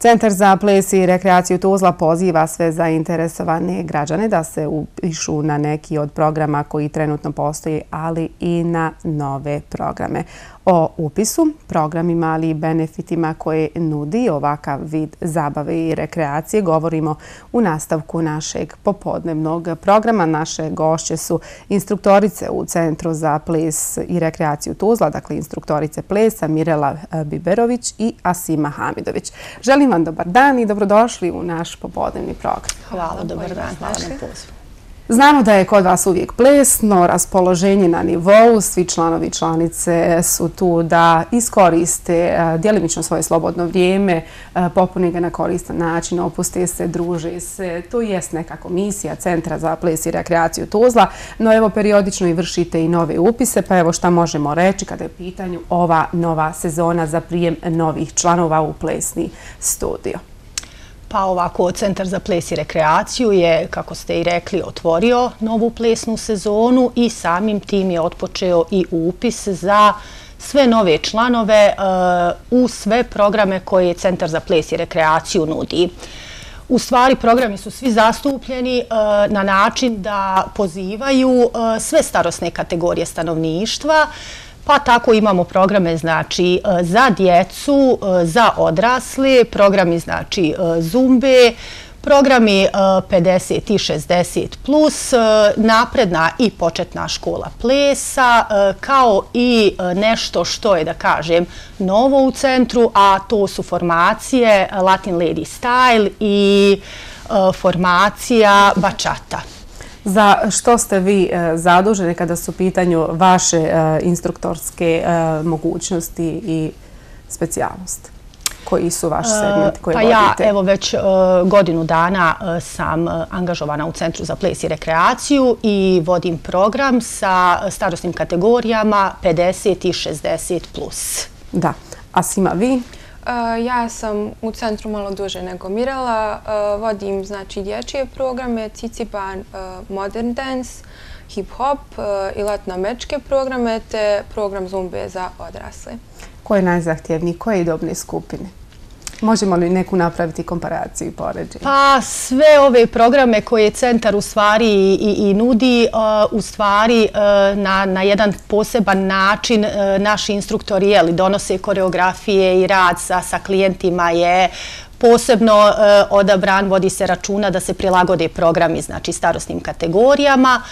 Centar za ples i rekreaciju Tuzla poziva sve zainteresovane građane da se upišu na neki od programa koji trenutno postoji, ali i na nove programe. O upisu, programima, ali i benefitima koje nudi ovakav vid zabave i rekreacije govorimo u nastavku našeg popodnevnog programa. Naše gošće su instruktorice u Centru za ples i rekreaciju Tuzla, dakle instruktorice plesa Mirela Biberović i Asima Hamidović. Želim vam dobar dan i dobrodošli u naš popodnevni program. Hvala, dobar dan. Hvala na pozivu. Znamo da je kod vas uvijek plesno, raspoloženje na nivou, svi članovi i članice su tu da iskoriste djelimično svoje slobodno vrijeme, popune ga na koristan način, opuste se, druže se. To jest neka komisija Centra za ples i rekreaciju Tuzla, no evo periodično i vršite i nove upise, pa evo šta možemo reći kada je u pitanju ova nova sezona za prijem novih članova u plesni studio. Pa ovako, Centar za ples i rekreaciju je, kako ste i rekli, otvorio novu plesnu sezonu i samim tim je otpočeo i upis za sve nove članove u sve programe koje Centar za ples i rekreaciju nudi. U stvari, programi su svi zastupljeni na način da pozivaju sve starosne kategorije stanovništva, pa tako imamo programe znači za djecu, za odrasle, programi znači zumbe, programi 50 i 60 plus, napredna i početna škola plesa, kao i nešto što je, da kažem, novo u centru, a to su formacije Latin Lady Style i formacija Bachata. Za što ste vi zaduženi kada su u pitanju vaše instruktorske mogućnosti i specijalnosti? Koji su vaši segmenti koje vodite? Pa ja evo već godinu dana sam angažovana u Centru za ples i rekreaciju i vodim program sa starosnim kategorijama 50 i 60 plus. Da. Asima, vi? Ja sam u centru malo duže nego Mirela. Vodim znači dječje programe, ciciban, modern dance, hip-hop i latinoameričke programe te program zumbe za odrasle. Ko je najzahtjevniji? Koje dobne skupine? Možemo li neku napraviti komparaciju i poređenje? Pa sve ove programe koje centar u stvari i nudi, u stvari na jedan poseban način naši instruktori donose koreografije i rad sa klijentima je posebno odabran, vodi se računa da se prilagode programi znači starosnim kategorijama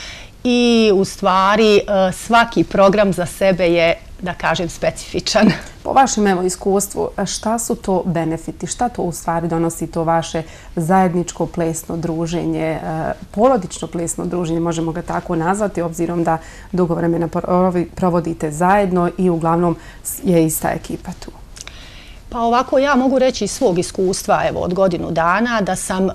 i u stvari svaki program za sebe je, da kažem, specifičan. Po vašem iskustvu, šta su to benefiti? Šta to u stvari donosi to vaše zajedničko plesno druženje, porodično plesno druženje, možemo ga tako nazvati, obzirom da dugo vremena provodite zajedno i uglavnom je ista ekipa tu? Pa ovako, ja mogu reći iz svog iskustva od godinu dana da sam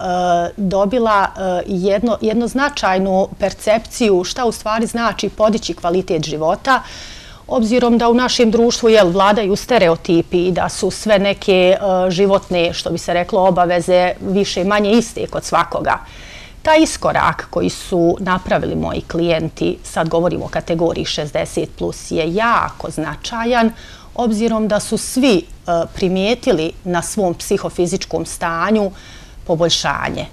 dobila jednu značajnu percepciju šta u stvari znači podići kvalitet života, obzirom da u našem društvu vladaju stereotipi i da su sve neke životne, što bi se reklo, obaveze više manje iste kod svakoga. Taj iskorak koji su napravili moji klijenti, sad govorimo o kategoriji 60 plus, je jako značajan, obzirom da su svi primijetili na svom psihofizičkom stanju poboljšanje.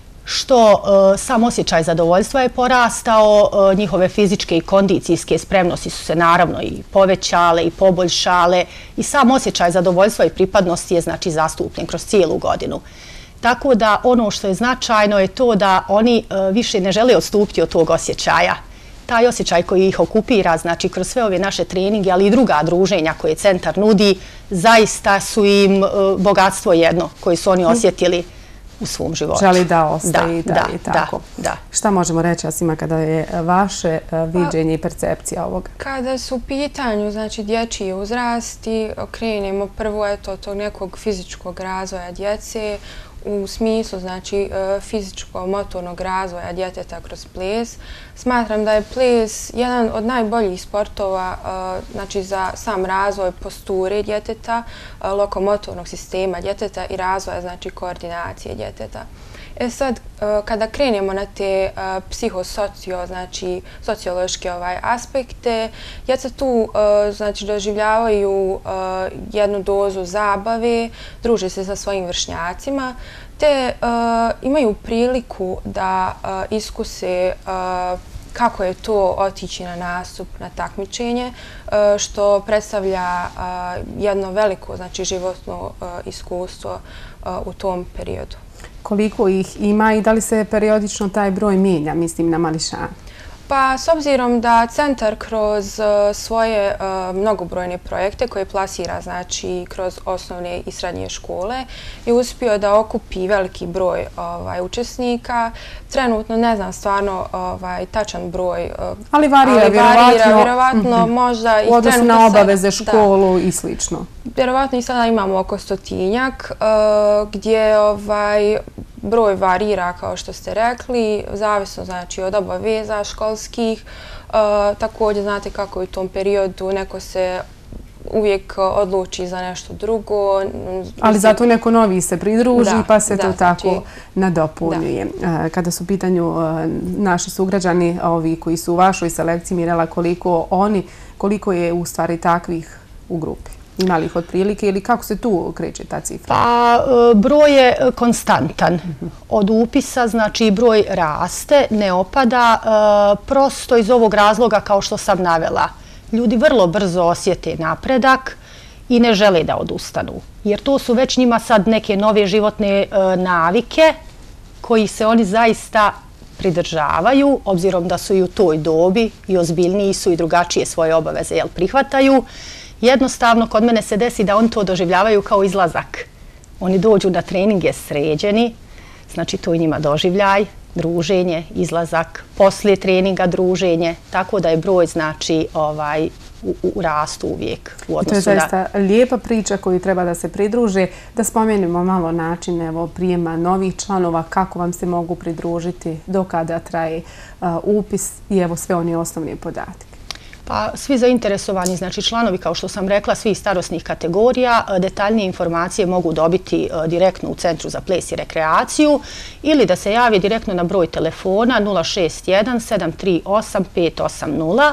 Što sam osjećaj zadovoljstva je porastao, njihove fizičke i kondicijske spremnosti su se naravno i povećale i poboljšale i sam osjećaj zadovoljstva i pripadnosti je znači zastupljen kroz cijelu godinu. Tako da ono što je značajno je to da oni više ne žele odstupiti od tog osjećaja. Taj osjećaj koji ih okupira, znači kroz sve ove naše treninge, ali i druga druženja koje centar nudi, zaista su im bogatstvo jedno koje su oni osjetili u svom životu. Želi da ostaje i tako. Da. Šta možemo reći, Asima, kada je vaše viđenje i percepcija ovoga? Kada su u pitanju znači dječji uzrasti, krenemo prvo tog nekog fizičkog razvoja djece, u smislu znači fizičko-motornog razvoja djeteta kroz ples. Smatram da je ples jedan od najboljih sportova znači za sam razvoj posture djeteta, lokomotornog sistema djeteta i razvoja znači koordinacije djeteta. Sad, kada krenemo na te znači sociološke aspekte, djeca tu znači, doživljavaju jednu dozu zabave, druže se sa svojim vršnjacima, te imaju priliku da iskuse kako je to otići na nastup, na takmičenje, što predstavlja jedno veliko znači, životno iskustvo u tom periodu. Koliko ih ima i da li se periodično taj broj mijenja, mislim, na mališane? Pa, s obzirom da centar kroz svoje mnogobrojne projekte koje plasira znači, kroz osnovne i srednje škole je uspio da okupi veliki broj učesnika. Trenutno ne znam stvarno tačan broj, ali varira vjerovatno možda i u odnosu na obaveze, školu i slično. Vjerovatno i sada imamo oko 100-tinjak gdje broj varira, kao što ste rekli, zavisno znači od obaveza školskih. Također znate kako je u tom periodu neko se uvijek odluči za nešto drugo. Ali zato neko novi se pridruži pa se to tako nadopunjuje. Kada su u pitanju naši sugrađani, ovi koji su u vašoj selekciji, Mirela, koliko je u stvari takvih u grupi? Ima li ih otprilike ili kako se tu kreće ta cifra? Pa, broj je konstantan. Od upisa, znači, broj raste, ne opada, prosto iz ovog razloga kao što sam navela. Ljudi vrlo brzo osjete napredak i ne žele da odustanu. Jer to su već njima sad neke nove životne navike koji se oni zaista pridržavaju, obzirom da su i u toj dobi i ozbiljniji su i drugačije svoje obaveze prihvataju. Jednostavno, kod mene se desi da oni to doživljavaju kao izlazak. Oni dođu na treninge sređeni, znači to je njima doživljaj, druženje, izlazak, poslije treninga druženje, tako da je broj znači u rastu uvijek u odnosu na... To je zaista lijepa priča koju treba da se pridruže. Da spomenemo malo način prijema novih članova, kako vam se mogu pridružiti, do kada traje upis i sve one osnovne podatke. Pa svi zainteresovani, znači članovi, kao što sam rekla, svih starosnih kategorija, detaljnije informacije mogu dobiti direktno u Centru za ples i rekreaciju ili da se javi direktno na broj telefona 061 738 580,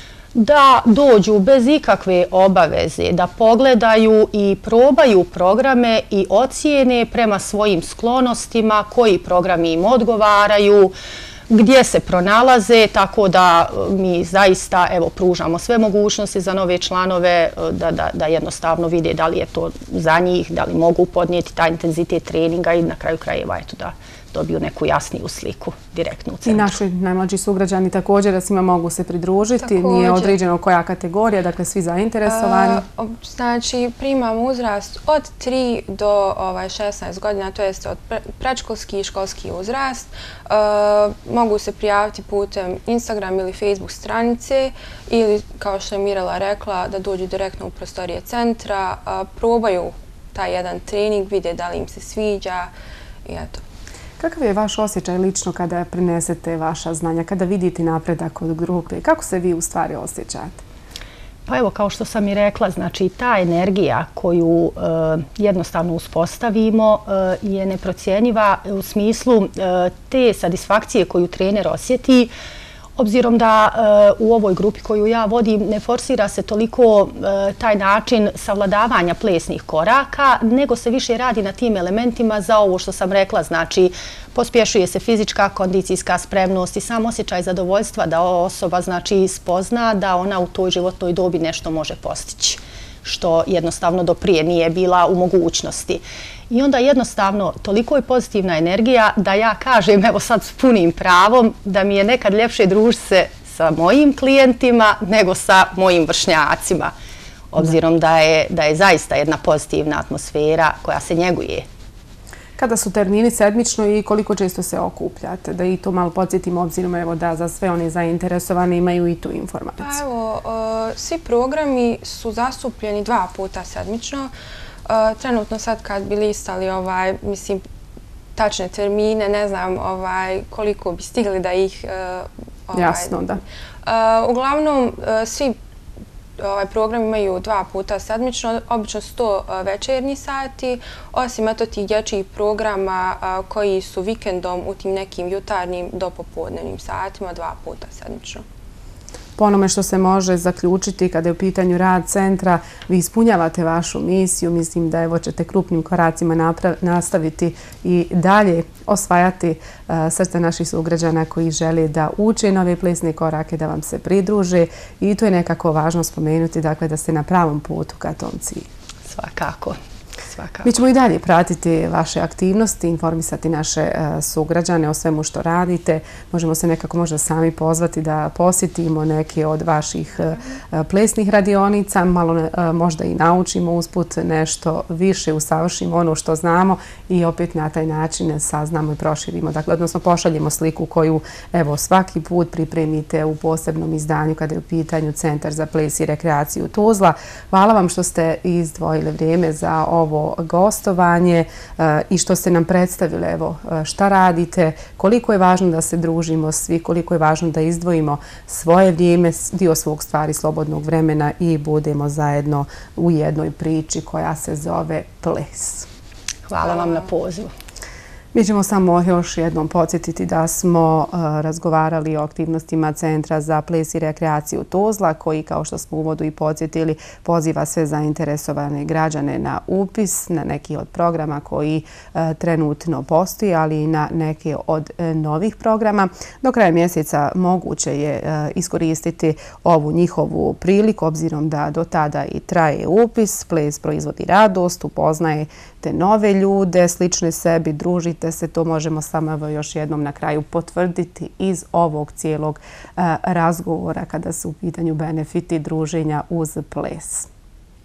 da dođu bez ikakve obaveze, da pogledaju i probaju programe i ocijene prema svojim sklonostima, koji programi im odgovaraju, gdje se pronalaze, tako da mi zaista pružamo sve mogućnosti za nove članove da jednostavno vide da li je to za njih, da li mogu podnijeti taj intenzitet treninga i na kraju krajeva da dobiju neku jasniju sliku direktno u centru. I naši najmlađi sugrađani također da svima mogu se pridružiti, nije određeno koja kategorija, dakle svi zainteresovani. Znači primamo uzrast od 3 do 16 godina, to jest od predškolski i školski uzrast. Mogu se prijaviti putem Instagram ili Facebook stranice ili, kao što je Mirela rekla, da dođu direktno u prostorije centra, probaju taj jedan trening, vide da li im se sviđa i eto. Kakav je vaš osjećaj lično kada prenesete vaša znanja, kada vidite napredak od grupe? Kako se vi u stvari osjećate? Pa evo, kao što sam i rekla, znači ta energija koju jednostavno uspostavimo je neprocjenjiva u smislu te satisfakcije koju trener osjeti, obzirom da u ovoj grupi koju ja vodim ne forsira se toliko taj način savladavanja plesnih koraka, nego se više radi na tim elementima za ovo što sam rekla, znači pospješuje se fizička, kondicijska spremnost i sam osjećaj zadovoljstva da osoba znači spozna da ona u toj životnoj dobi nešto može postići, što jednostavno do prije nije bila u mogućnosti. I onda jednostavno toliko je pozitivna energija da ja kažem, evo sad s punim pravom, da mi je nekad ljepše družiti se sa mojim klijentima nego sa mojim vršnjacima, obzirom da je zaista jedna pozitivna atmosfera koja se njeguje. Kada su termini sedmično i koliko često se okupljate? Da i to malo podsjetimo, obzirom da za sve one zainteresovane imaju i tu informaciju. Pa evo, svi programi su zastupljeni 2 puta sedmično. Trenutno sad kad bi listali mislim, tačne termine, ne znam koliko bi stigli da ih... Jasno, da. Uglavnom, svi program imaju 2 puta sedmično, obično 100 večernji sati, osim tih dječjih programa koji su vikendom u tim nekim jutarnjim do popodnevnim satima, 2 puta sedmično. Po onome što se može zaključiti kada je u pitanju rad centra, vi ispunjavate vašu misiju. Mislim da evo ćete krupnim koracima nastaviti i dalje osvajati srce naših sugrađana koji žele da uče nove plesne korake, da vam se pridruže i to je nekako važno spomenuti, dakle da ste na pravom putu ka tom cilju. Svakako. Mi ćemo i dalje pratiti vaše aktivnosti, informisati naše sugrađane o svemu što radite. Možemo se nekako možda sami pozvati da posjetimo neke od vaših plesnih radionica, malo možda i naučimo usput nešto više, usavršimo ono što znamo i opet na taj način saznamo i proširimo. Dakle, odnosno pošaljemo sliku koju evo svaki put pripremite u posebnom izdanju kada je u pitanju Centar za ples i rekreaciju Tuzla. Hvala vam što ste izdvojili vrijeme za ovo gostovanje i što ste nam predstavili evo šta radite, koliko je važno da se družimo svi, koliko je važno da izdvojimo svoje vrijeme, dio svog stvari slobodnog vremena i budemo zajedno u jednoj priči koja se zove ples. Hvala vam na pozivu. Mi ćemo samo još jednom podsjetiti da smo razgovarali o aktivnostima Centra za ples i rekreaciju Tuzla, koji, kao što smo u uvodu i podsjetili, poziva sve zainteresovane građane na upis na neki od programa koji trenutno postoji, ali i na neke od novih programa. Do kraja mjeseca moguće je iskoristiti ovu njihovu priliku, obzirom da do tada i traje upis. Ples proizvodi radost, upoznajete nove ljude, slične sebi, družite se, to možemo samo još jednom na kraju potvrditi iz ovog cijelog razgovora kada su u pitanju benefiti druženja uz ples.